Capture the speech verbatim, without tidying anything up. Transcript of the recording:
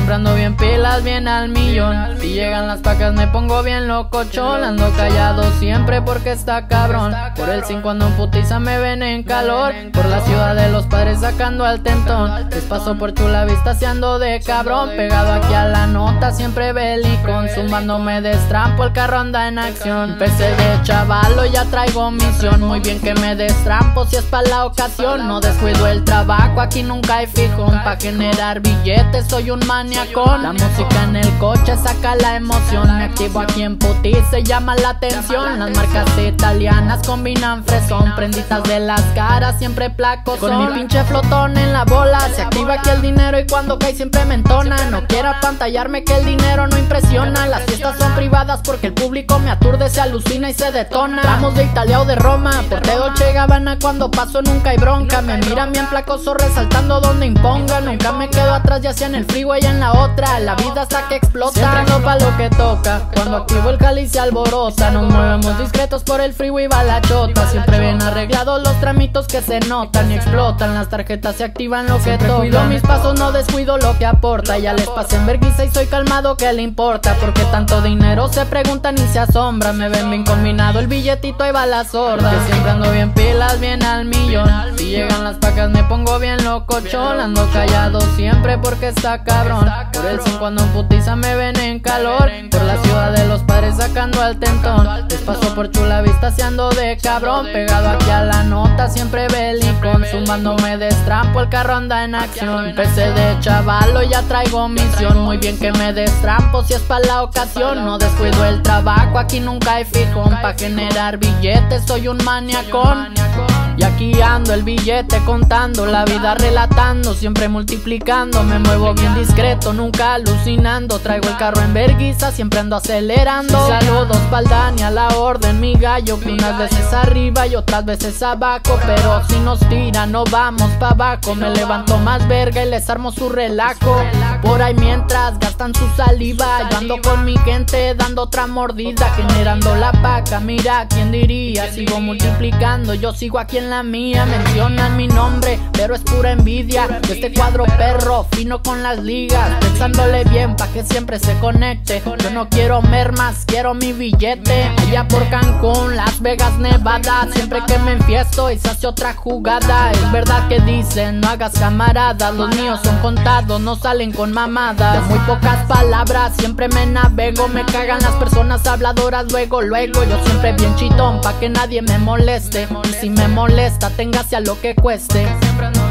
siempre ando bien pilas, bien al millón. Si llegan las pacas me pongo bien locochón. Ando callado siempre porque está cabrón. Por el cinco ando en putiza, me ven en calor. Por la ciudad de los padres sacando al tentón. Les paso por Chula Vista si ando de cabrón. Pegado aquí a la nota, siempre belicón. Zumbándome destrampo, el carro anda en acción. Empecé de chavalo, ya traigo misión. Muy bien que me destrampo si es pa' la ocasión. No descuido el trabajo, aquí nunca hay fijón. Pa' generar billetes soy un maniacón. La música en el coche saca la emoción. Me activo aquí en putiza, se llama la atención. Las marcas italianas combinan fresón. Prenditas de las caras, siempre placos son. Con mi pinche flotón en la bola se activa aquí el dinero y cuando cae siempre me entona. No quiero apantallarme que el dinero no impresiona. Las fiestas son privadas porque el público me aturde, se alucina y se detona. Ramos de Italia o de Roma, por de Dolce Gabbana cuando paso nunca hay bronca. Me miran bien placoso resaltando donde imponga. Nunca me quedo atrás, ya sea en el freeway en la otra. La vida hasta que explota, siempre ando pa' lo que toca. Cuando activo el Cali se alborota. Nos movemos discretos por el freeway va la chota. Siempre bien arreglados los tramitos que se notan y explotan. Las tarjetas se activan lo que toca. Cuido mis pasos, no descuido lo que aporta. Ya les pasé en vergüenza y soy calmado, ¿qué le importa? Porque tanto dinero se preguntan y se asombran. Me ven bien combinado el billetito y va la sorda. Que siempre ando bien pilas, bien al millón. Si llegan las pacas me pongo bien locochón. Ando callado siempre porque está cabrón. Por el cinco ando en putiza, me ven en calor. Por la ciudad de los padres sacando al tentón. Les paso por Chula Vista si ando de cabrón. Pegado aquí a la nota, siempre belicón. Zumbándome destrampo, el carro anda en acción. Empecé de chavalo, ya traigo misión. Muy bien que me destrampo si es pa' la ocasión. No descuido el trabajo, aquí nunca hay fijón. Pa' generar billetes soy un maniacón. Y aquí ando el billete contando, la vida relatando, siempre multiplicando. Me muevo bien discreto, nunca alucinando. Traigo el carro en vergüenza, siempre ando acelerando. Saludos pa'l Dani, a la orden mi gallo. Que unas veces arriba y otras veces abajo. Pero si nos tiran no vamos pa' abajo. Me levanto más verga y les armo su relajo. Por ahí mientras gastan su saliva, yo ando con mi gente dando otra mordida. Generando la paca, mira quién diría. Sigo multiplicando, yo sigo aquí en la mía. Mencionan mi nombre, pero es pura envidia. De este cuadro perro, fino con las ligas. Pensándole bien pa' que siempre se conecte. Yo no quiero mermas, quiero mi billete. Allá por Cancún, Las Vegas, Nevada. Siempre que me enfiesto y se hace otra jugada. Es verdad que dicen, no hagas camaradas. Los míos son contados, no salen con mamadas. De muy pocas palabras, siempre me navego. Me cagan las personas habladoras luego, luego. Yo siempre bien chitón pa' que nadie me moleste. Y si me molesta, téngase a lo que cueste.